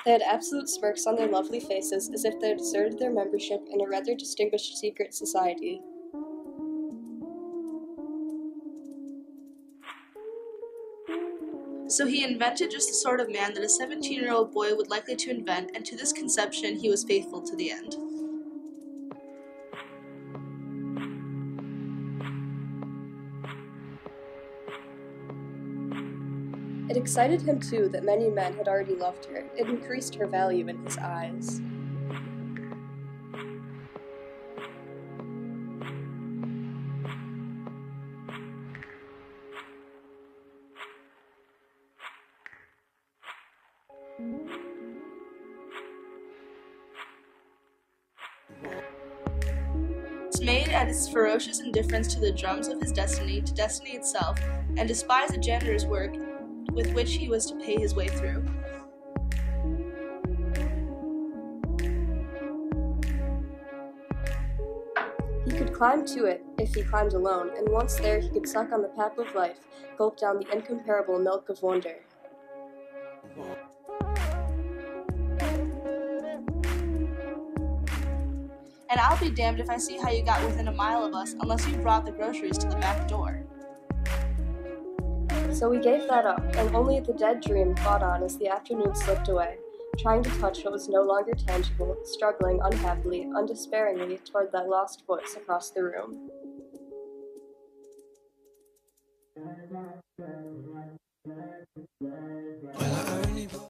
They had absolute smirks on their lovely faces, as if they had deserted their membership in a rather distinguished secret society. So he invented just the sort of man that a 17-year-old boy would likely to invent, and to this conception he was faithful to the end. It excited him, too, that many men had already loved her. It increased her value in his eyes. Dismayed at his ferocious indifference to the drums of his destiny, to destiny itself, and despised the janitor's work with which he was to pay his way through. He could climb to it, if he climbed alone, and once there he could suck on the pap of life, gulp down the incomparable milk of wonder. And I'll be damned if I see how you got within a mile of us unless you brought the groceries to the back door. So we gave that up, and only the dead dream fought on as the afternoon slipped away, trying to touch what was no longer tangible, struggling unhappily, undespairingly toward that lost voice across the room.